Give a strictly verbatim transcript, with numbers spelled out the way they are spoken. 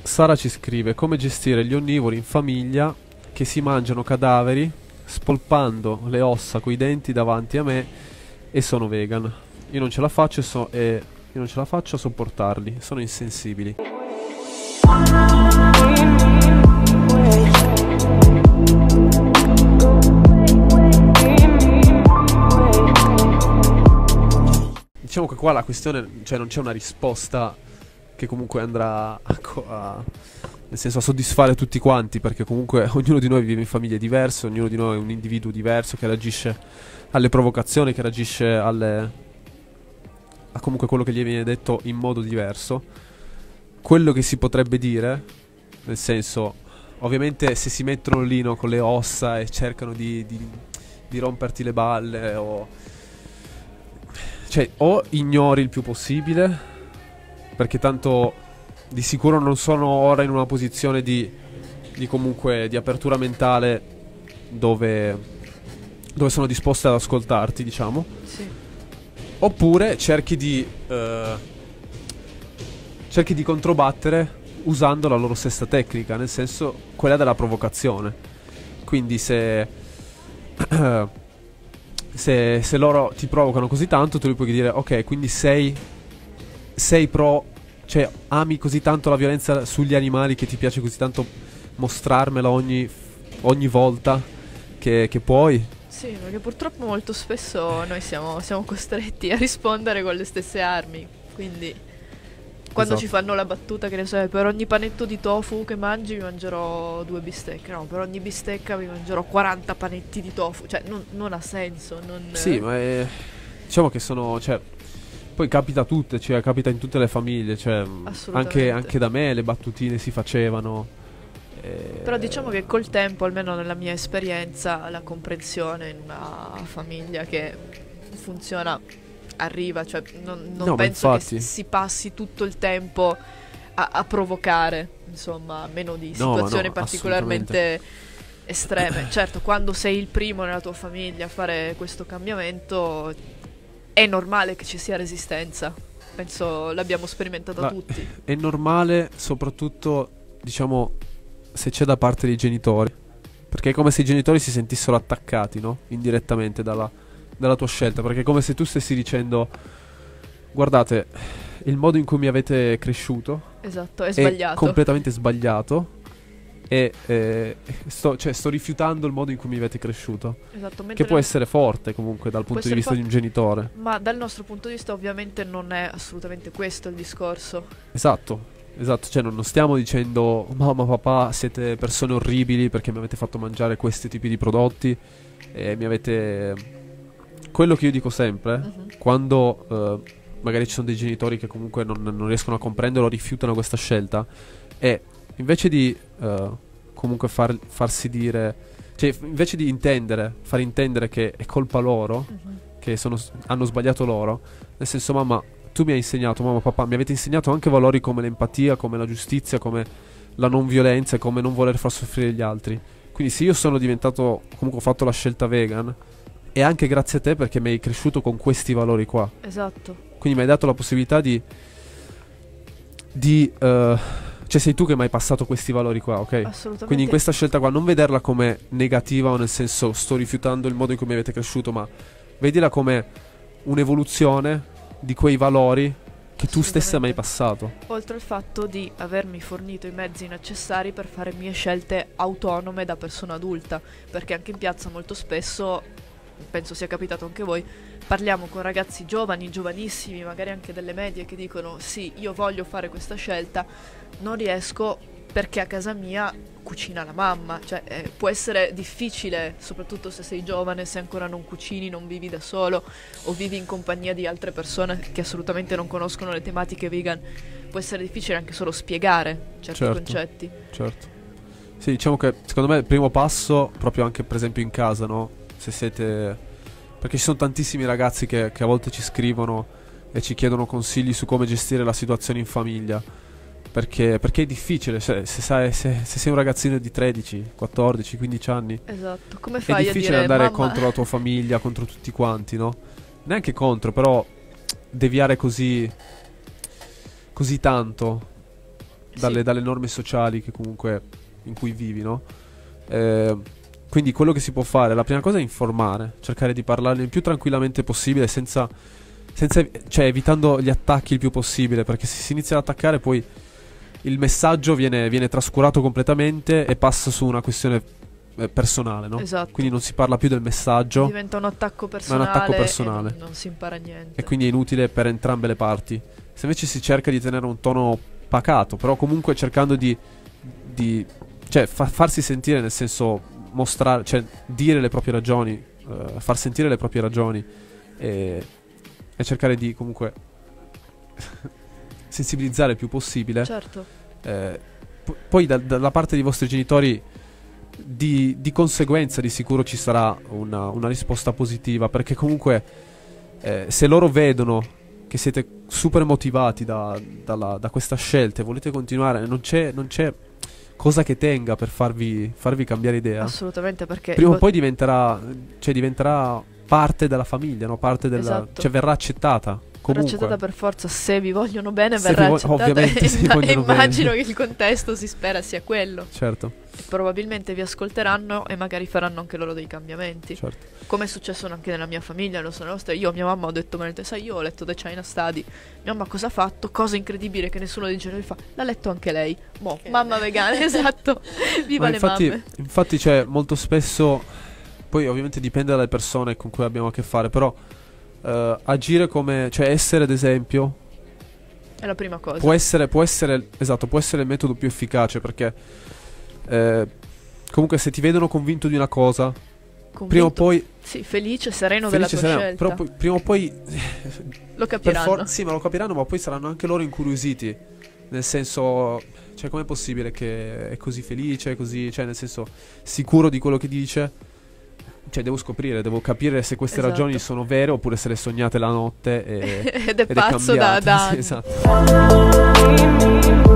Sara ci scrive: come gestire gli onnivori in famiglia che si mangiano cadaveri spolpando le ossa coi denti davanti a me e sono vegan. Io non ce la faccio e, so e io non ce la faccio a sopportarli, sono insensibili. Diciamo che qua la questione, cioè non c'è una risposta che comunque andrà a, a, nel senso a soddisfare tutti quanti, perché comunque ognuno di noi vive in famiglie diverse, ognuno di noi è un individuo diverso che reagisce alle provocazioni, che reagisce alle, a comunque quello che gli viene detto in modo diverso. Quello che si potrebbe dire, nel senso, ovviamente se si mettono lì, no, con le ossa e cercano di, di, di romperti le balle o... cioè, o ignori il più possibile, perché tanto di sicuro non sono ora in una posizione di, di comunque di apertura mentale dove, dove sono disposte ad ascoltarti, diciamo. Sì. Oppure cerchi di eh, cerchi di controbattere usando la loro stessa tecnica, nel senso quella della provocazione. Quindi se Se, se loro ti provocano così tanto, tu gli puoi dire: ok, quindi sei sei pro, cioè ami così tanto la violenza sugli animali che ti piace così tanto mostrarmela ogni, ogni volta che, che puoi. Sì, perché purtroppo molto spesso noi siamo, siamo costretti a rispondere con le stesse armi. Quindi quando Esatto. ci fanno la battuta che ne so, per ogni panetto di tofu che mangi mi mangerò due bistecche, no, per ogni bistecca mi mangerò quaranta panetti di tofu. Cioè non, non ha senso, non... Sì, ma è, diciamo che sono, cioè, poi capita a tutte, cioè capita in tutte le famiglie, cioè anche, anche da me le battutine si facevano. E... Però diciamo che col tempo, almeno nella mia esperienza, la comprensione in una famiglia che funziona arriva, cioè non, non no, penso infatti... che si passi tutto il tempo a, a provocare, insomma, a meno di no, situazioni no, particolarmente estreme. Certo, quando sei il primo nella tua famiglia a fare questo cambiamento è normale che ci sia resistenza. Penso l'abbiamo sperimentato Ma tutti. È normale, soprattutto, diciamo, se c'è da parte dei genitori, perché è come se i genitori si sentissero attaccati, no? Indirettamente dalla, dalla tua scelta, perché è come se tu stessi dicendo: guardate, il modo in cui mi avete cresciuto Esatto, è sbagliato, è completamente sbagliato e eh, sto, cioè, sto rifiutando il modo in cui mi avete cresciuto. Esatto, Che può essere forte comunque dal punto di vista di un genitore. Ma dal nostro punto di vista ovviamente non è assolutamente questo il discorso. Esatto, esatto, cioè non, non stiamo dicendo: mamma, papà, siete persone orribili perché mi avete fatto mangiare questi tipi di prodotti e mi avete... Quello che io dico sempre, uh-huh. quando eh, magari ci sono dei genitori che comunque non, non riescono a comprendere o rifiutano questa scelta, è invece di eh, comunque far, farsi dire, cioè invece di intendere, far intendere che è colpa loro, uh-huh. che sono, hanno sbagliato loro, nel senso: mamma, tu mi hai insegnato, mamma, papà, mi avete insegnato anche valori come l'empatia, come la giustizia, come la non violenza e come non voler far soffrire gli altri. Quindi se io sono diventato, comunque ho fatto la scelta vegan, è anche grazie a te, perché mi hai cresciuto con questi valori qua. Esatto. Quindi mi hai dato la possibilità di di uh, cioè sei tu che mi hai passato questi valori qua, ok? Assolutamente. Quindi in questa scelta qua non vederla come negativa, o nel senso sto rifiutando il modo in cui mi avete cresciuto, ma vedila come un'evoluzione di quei valori che tu stessa mi hai passato. Oltre al fatto di avermi fornito i mezzi necessari per fare mie scelte autonome da persona adulta, perché anche in piazza molto spesso, penso sia capitato anche a voi, parliamo con ragazzi giovani, giovanissimi, magari anche delle medie, che dicono: sì, io voglio fare questa scelta, non riesco perché a casa mia cucina la mamma. Cioè eh, può essere difficile, soprattutto se sei giovane, se ancora non cucini, non vivi da solo o vivi in compagnia di altre persone che assolutamente non conoscono le tematiche vegan. Può essere difficile anche solo spiegare certi certo, concetti. Certo. Sì, diciamo che secondo me il primo passo, proprio anche per esempio in casa, no? Se siete... perché ci sono tantissimi ragazzi che, che a volte ci scrivono e ci chiedono consigli su come gestire la situazione in famiglia. Perché, perché è difficile, se, se, sai, se, se sei un ragazzino di tredici, quattordici, quindici anni, esatto, come è fai difficile a dire, andare mamma... contro la tua famiglia, contro tutti quanti, no? Neanche contro, però deviare così così tanto dalle, Sì. dalle norme sociali che comunque in cui vivi, no? Eh, quindi quello che si può fare, la prima cosa è informare, cercare di parlarne il più tranquillamente possibile, senza, senza cioè evitando gli attacchi il più possibile, perché se si inizia ad attaccare poi il messaggio viene, viene trascurato completamente e passa su una questione eh, personale, no? Esatto. Quindi non si parla più del messaggio, Diventa un attacco ma è un personale, attacco e personale. non, non si impara niente. E quindi è inutile per entrambe le parti. Se invece si cerca di tenere un tono pacato, però comunque cercando di, di cioè fa- farsi sentire, nel senso mostrare, cioè dire le proprie ragioni, eh, far sentire le proprie ragioni e, e cercare di comunque sensibilizzare il più possibile. Certo. Eh, p- poi da- dalla parte dei vostri genitori di, di conseguenza di sicuro ci sarà una, una risposta positiva, perché comunque eh, se loro vedono che siete super motivati da, dalla- da questa scelta e volete continuare, non c'è, non c'è cosa che tenga per farvi, farvi cambiare idea. Assolutamente, perché Prima o io- poi diventerà, cioè diventerà parte della famiglia, no? Parte della, Esatto. cioè verrà accettata verrà comunque. accettata per forza, se vi vogliono bene Se verrà vi vo- accettata. ovviamente e se vi imma- vogliono bene. immagino che il contesto si spera sia quello. Certo, E probabilmente vi ascolteranno e magari faranno anche loro dei cambiamenti. certo. Come è successo anche nella mia famiglia, non so, nella nostra- io a mia mamma ho detto, "Benedetta, sai, io ho letto The China Study. Mia mamma cosa ha fatto? Cosa incredibile che nessuno dei genitori fa. L'ha letto anche lei. Mo, mamma vegana, esatto. Viva Ma le infatti, mamme. infatti c'è molto spesso, poi ovviamente dipende dalle persone con cui abbiamo a che fare, però eh, agire come, cioè essere d'esempio È la prima cosa. può essere, può essere, esatto, può essere il metodo più efficace, perché eh, comunque se ti vedono convinto di una cosa, Convinto. prima o poi Sì, felice, sereno felice della tua saranno, scelta. però poi- prima o poi Lo per capiranno. for- sì, ma lo capiranno, ma poi saranno anche loro incuriositi, nel senso, cioè com'è possibile che è così felice, così, cioè nel senso sicuro di quello che dice. Cioè devo scoprire, devo capire se queste Esatto. ragioni sono vere oppure se le sognate la notte e, Ed è ed è pazzo da, cambiato. da Sì, anni. esatto.